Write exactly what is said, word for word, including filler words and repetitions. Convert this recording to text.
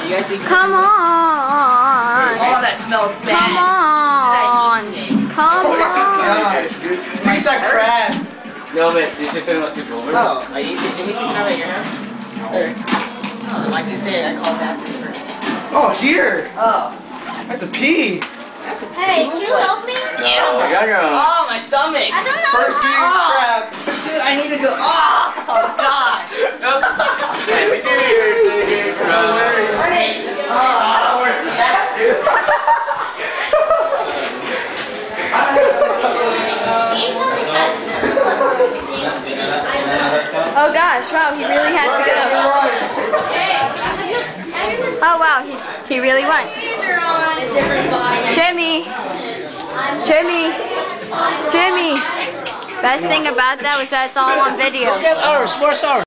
You guys think? Come on. Oh, that smells bad. Come on. Come Oh my on. gosh, dude. Piece of crab. No, but this is gonna be over. Oh, are you, did Jimmy sneak out of your house? Or, oh, then why'd you say I called back to you first? Oh, here. Oh. I have to pee. Hey, can you help me? No, I gotta go. Oh, my stomach. I don't know First eating Oh. crab. Dude, I need to go. Oh, oh gosh. Nope. Happy New Year, say here from. Darn it. Oh, where's that, dude? Oh gosh, wow, he really has to go. Oh wow, he, he really went. Jimmy! Jimmy! Jimmy! Best thing about that was that it's all on video. Ours, where's ours?